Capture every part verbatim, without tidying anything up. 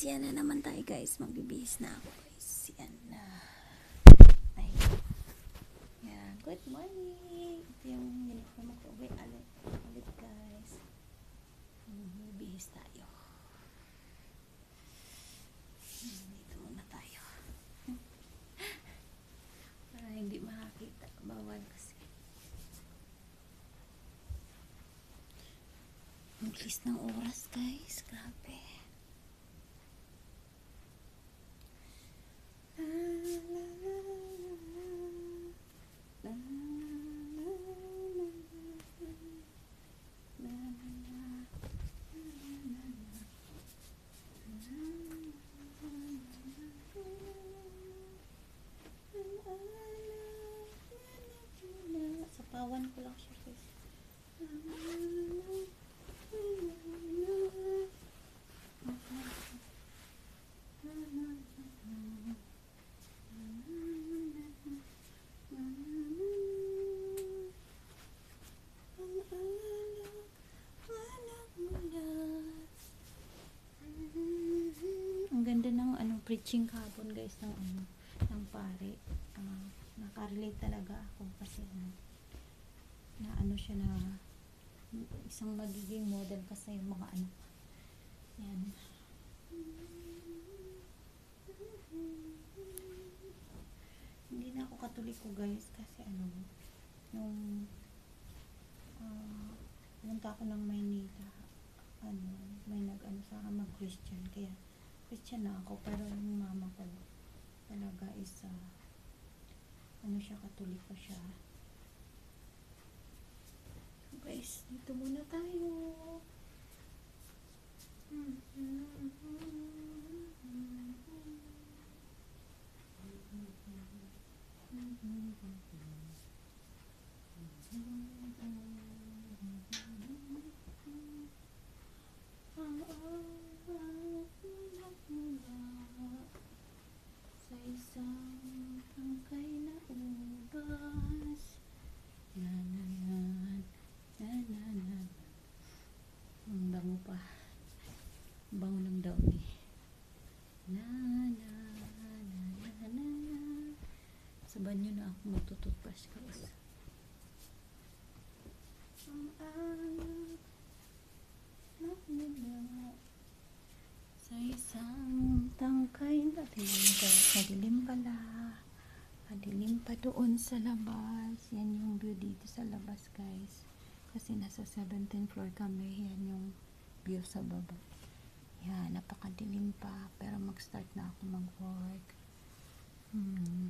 yan na naman tayo guys. Magbibihis na ako guys. Yan na. Ay. Yan. Good morning. Ito yung uniform ko. Okay, alit. Alit guys. Magbibihis tayo. Dito muna tayo. Para hindi makakita. Bawal kasi. Ang bilis ng oras guys. Grabe. Sapawan ko lang siya guys. Ang ganda ng ano preaching kahapon guys ng ano ng pare. Uh, nakarelate talaga ako kasi ano na ano siya na isang magiging model kasi yung mga ano yan. Hindi na ako katoliko guys kasi ano nung uh, punta ako ng Maynila ano may nag ano sa akin mag Christian kaya Christian na ako pero yung mama ko talaga is uh, ano siya katoliko siya. So guys dito muna tayo. Sa isang tangkay na ubas na na na na na na ang bango pa bango ng daw ni na na na na na na sa banyo na ako magtututbrush guys. Ang anak na sa isang tangkay na madilim pala madilim pa doon sa labas. Yan yung view dito sa labas guys kasi nasa seventeenth floor kami. Yan yung view sa baba. Yan napakadilim pa pero mag start na ako mag work. hmm.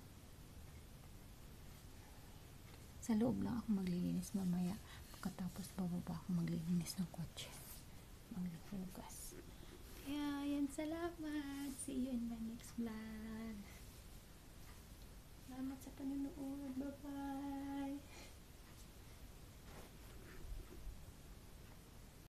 Sa loob lang ako maglilinis mamaya pagkatapos bababa ako maglilinis ng kotse maglihugas. Kaya, yan, salamat. See you in my next vlog. Salamat sa panonood. Bye-bye.